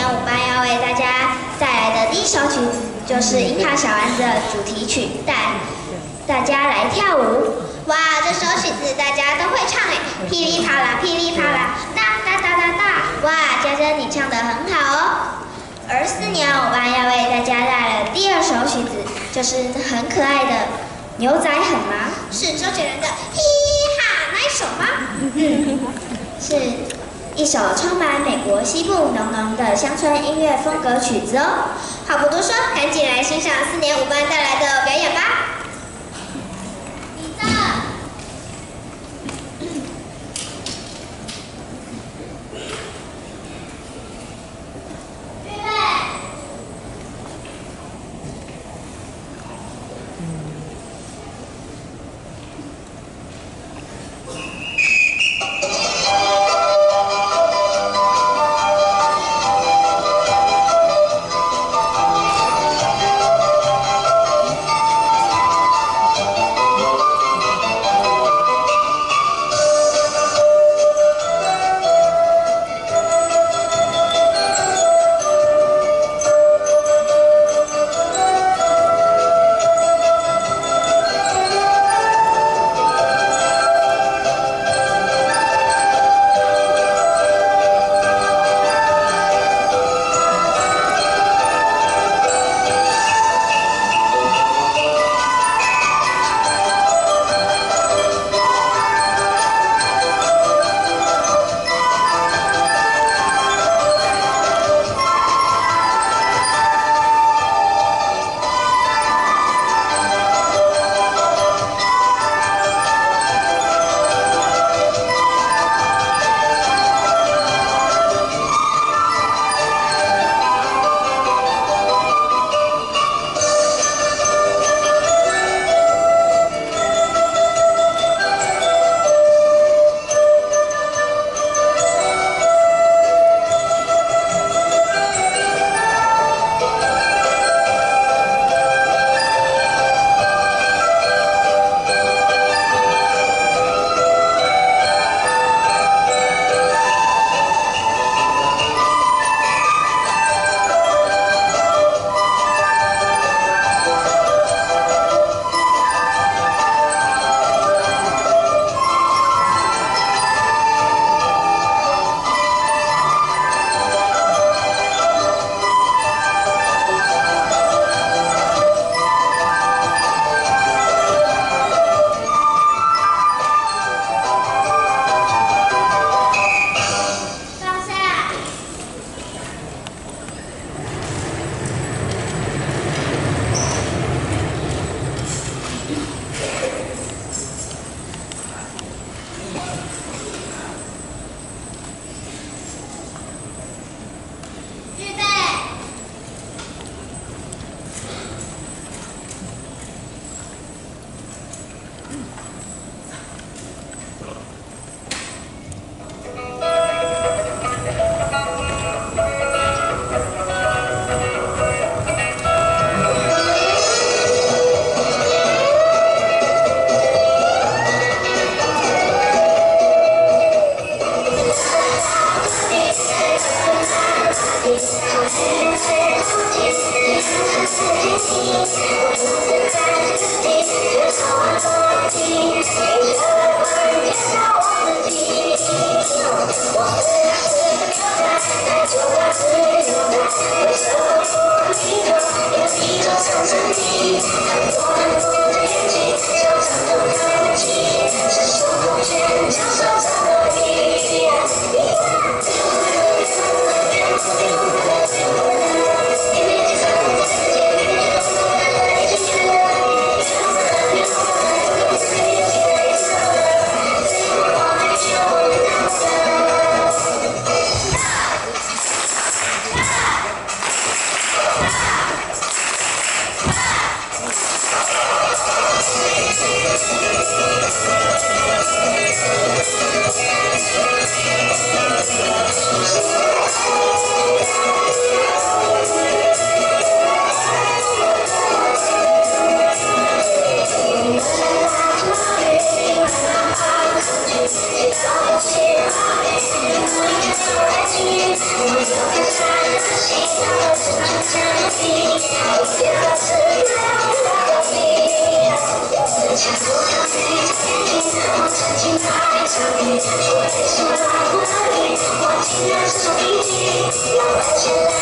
年5班要为大家带来的第一首曲子就是《樱桃小丸子》的主题曲，带大家来跳舞。哇，这首曲子大家都会唱哎，噼里啪啦，噼里啪啦，哒哒哒哒哒。哇，佳佳你唱得很好哦。而4年5班要为大家带来的第2首曲子就是很可爱的《牛仔很忙》，是周杰伦的嘻哈那一首吗？是一首充满美国西部浓浓的乡村音乐风格曲子哦。话不多说，赶紧来欣赏4年5班带来的表演吧。比赛。预备。 我竟然是种秘密，让人间。